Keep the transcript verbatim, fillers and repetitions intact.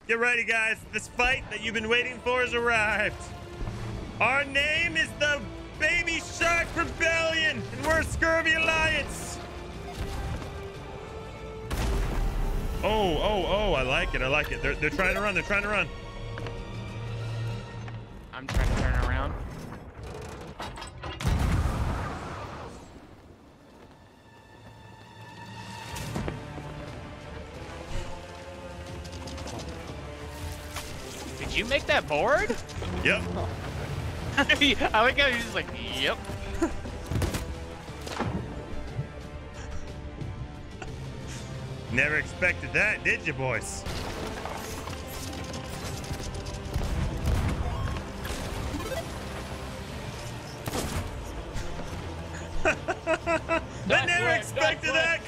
Get ready, guys. This fight that you've been waiting for has arrived. Our name is the Baby Shark Rebellion, and we're a Scurvy Alliance. Oh, oh, oh, I like it. I like it. They're, they're trying to run. They're trying to run. I'm trying to turn around. Did you make that board? Yep. I like how he's just like, yep. Never expected that, did you, boys? I never expected that.